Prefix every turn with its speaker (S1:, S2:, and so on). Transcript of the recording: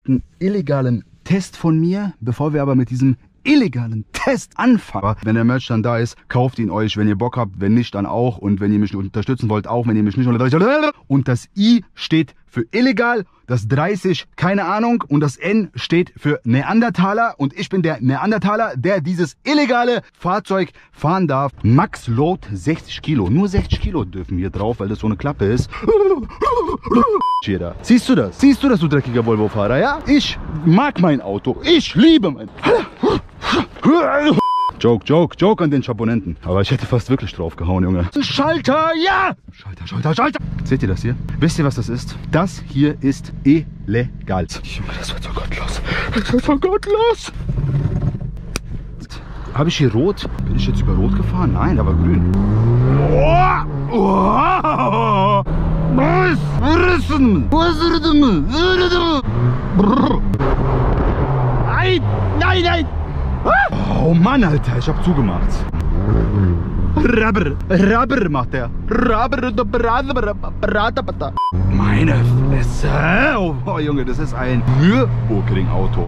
S1: einen illegalen Test von mir. Bevor wir aber mit diesem illegalen Test anfangen, wenn der Merch dann da ist, kauft ihn euch, wenn ihr Bock habt, wenn nicht, dann auch. Und wenn ihr mich unterstützen wollt, auch. Wenn ihr mich nicht unterstützen wollt. Und das I steht für illegal, das 30, keine Ahnung, und das N steht für Neandertaler. Und ich bin der Neandertaler, der dieses illegale Fahrzeug fahren darf. Max Load 60 Kilo. Nur 60 Kilo dürfen hier drauf, weil das so eine Klappe ist. Siehst du das? Siehst du das, du dreckiger Volvo-Fahrer? Ja? Ich mag mein Auto. Ich liebe mein... Joke an den Schaponenten. Aber ich hätte fast wirklich drauf gehauen, Junge. Schalter, ja! Schalter. Seht ihr das hier? Wisst ihr, was das ist? Das hier ist illegal. Junge, das wird so gottlos. Das wird so gottlos. Habe ich hier rot? Bin ich jetzt über rot gefahren? Nein, da war grün. Nein! Oh Mann, Alter, ich hab zugemacht. Rubber macht der. Meine Fresse. Oh Junge, das ist ein Nürburgring-Auto.